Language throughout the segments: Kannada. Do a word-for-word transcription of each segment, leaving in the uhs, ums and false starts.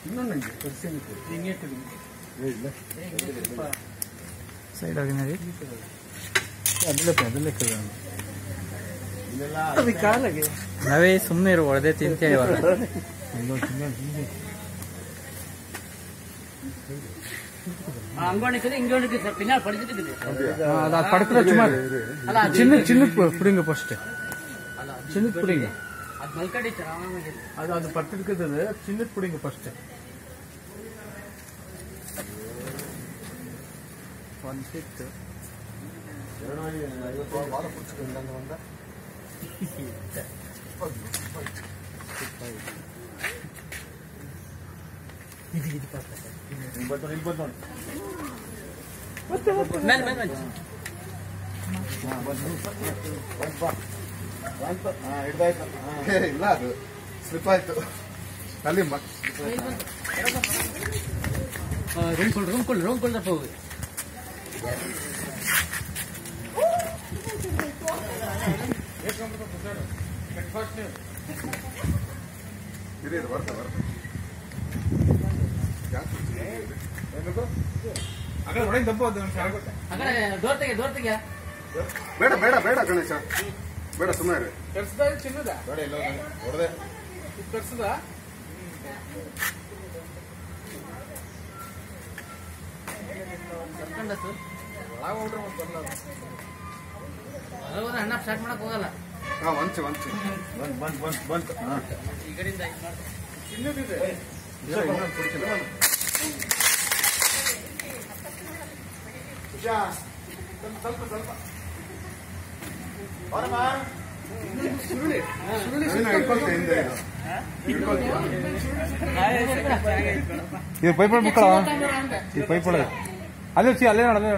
ಇನ್ನೊಂದು ಸೈಡ್ ಆಗಿನರಿ ಅದಲ್ಲೇ ಅದಲ್ಲೇ ಕಾಲಾಗೆ ನಾವೇ ಸುಮ್ಮನೆ ಇರೋ ಒಳದೆ ತಿಂತೇವೆ ಇವಾಗ ಚಿನ್ನ ಚಿನ್ನದ ಪುಡಿಂಗ ಫಸ್ಟ್ ಚಿನ್ನದ ಪುಡಿಂಗ ಅದು ಅದು ಪಟ್ಟಿರ್ತದೆ ಚಿನ್ನದ ಪುಡಿಂಗ ಫಸ್ಟ್ ಒಂದು ಸಿಕ್ಸ್ ಇದು ಇದು ಇಲ್ಲ ಅದು ಸ್ಲಿಪ್ ಆಯ್ತು ಅಲ್ಲಿ ರೂಮ್ ಕೊಲ್ ರೂಮ್ ಕೊಲ್ ರೂಮ್ ಕೊಲ್ ಹೋಗಿ ಬರ್ತಾ ಬರ್ತಾ ಬೇಡ ಬೇಡ ಬೇಡ ಗಣೇಶ ಬೇಡ ಸುಮ್ಮನೆ ಚಿನ್ನದ ಹೊಡೆದೆ ಕರ್ಸದ ಅಣ್ಣ ಸ್ಟಾರ್ಟ್ ಮಾಡಕ್ ಹೋಗಲ್ಲ ಹಾ ಒಂಚು ಒಂಚು ಬಂತು ಬಂತು ಬಂತು ಈ ಕಡೆಯಿಂದ ಚಿನ್ನದಿದೆ ಸ್ವಲ್ಪ ಸ್ವಲ್ಪ ಇದು ಪೈಪೊಳ ಮಕ್ಕಳ ಈ ಪೈಪೊಳ ಅಲ್ಲೇ ಸಿ ಅಲ್ಲೇ ನೋಡಲ್ಲ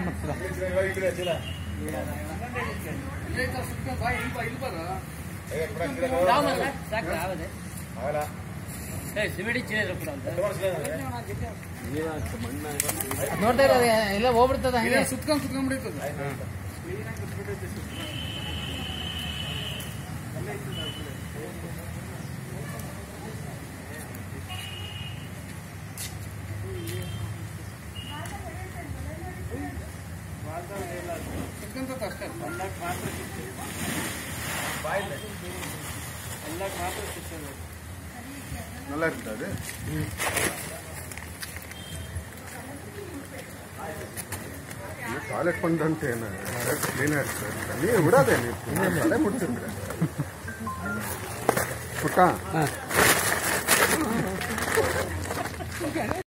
ನೋಡ್ತಾ ಇರೋದು ಎಲ್ಲ ಹೋಗ್ಬಿಡ್ತದ ಸುತ್ಕೊಂಡ್ ಸುತ್ಕೊಂಡ್ ಬಿಡ್ತದ ಅಷ್ಟೇ ಮಾತ್ರ நல்லா இருக்காது ಟಾಯ್ಲೆಟ್ ಬಂದಂತೆ ಕ್ಲೀನ್ ಆಗ್ತದೆ ನೀರು ಬಿಡೋದೇ ನೀವು ತಲೆ ಮುಡ್ತಿದ್ರೆ ಪುಟ್ಟ